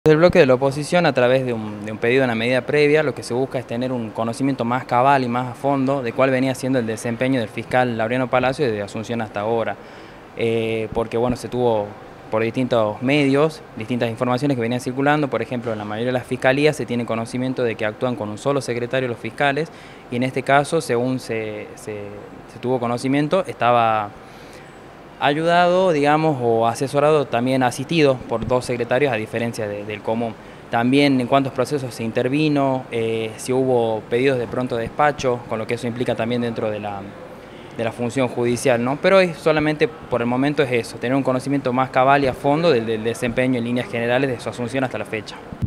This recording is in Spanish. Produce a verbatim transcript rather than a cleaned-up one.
Desde el bloque de la oposición, a través de un, de un pedido de una medida previa, lo que se busca es tener un conocimiento más cabal y más a fondo de cuál venía siendo el desempeño del fiscal Laureano Palacio desde Asunción hasta ahora. Eh, porque bueno, se tuvo por distintos medios, distintas informaciones que venían circulando. Por ejemplo, en la mayoría de las fiscalías se tiene conocimiento de que actúan con un solo secretario los fiscales, y en este caso, según se, se, se tuvo conocimiento, estaba ayudado, digamos, o asesorado, también asistido por dos secretarios, a diferencia de, del común. También en cuántos procesos se intervino, eh, si hubo pedidos de pronto despacho, con lo que eso implica también dentro de la, de la función judicial, ¿no? Pero es solamente por el momento es eso, tener un conocimiento más cabal y a fondo del, del desempeño en líneas generales de su asunción hasta la fecha.